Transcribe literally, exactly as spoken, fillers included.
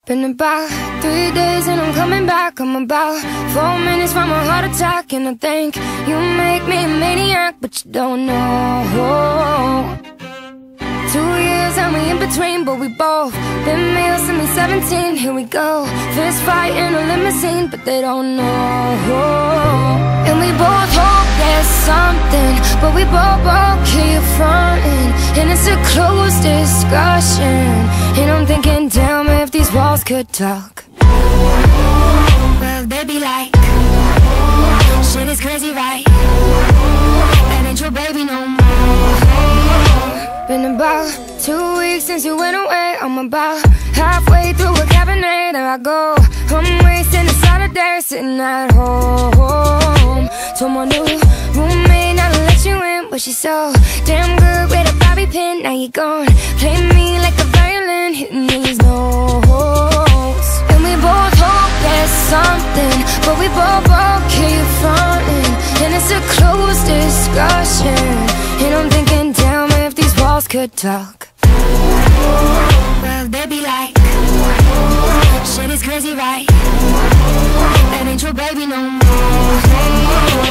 Been about three days and I'm coming back. I'm about four minutes from a heart attack, and I think you make me a maniac, but you don't know. Two years and we in between, but we both been male since we seventeen. Here we go, fist fight in a limousine, but they don't know. And we both hope there's something, but we both, both keep fronting, and it's a closed discussion. And I'm thinking, damn, if these walls could talk, well, they'd be like, shit is crazy, right? That ain't your baby no more. Been about two weeks since you went away. I'm about halfway through a cabinet. There I go, I'm wasting a Saturday sitting at home. Told my new roommate not to let you in, but she's so damn good with a bobby pin. Now you're gone, play me like a violin, hitting these notes. And we both hope there's something, but we both, both keep fronting, and it's a closed discussion. And I'm thinking, damn, if these walls could talk, well, they'd be like, shit is crazy, right? That ain't your baby no more.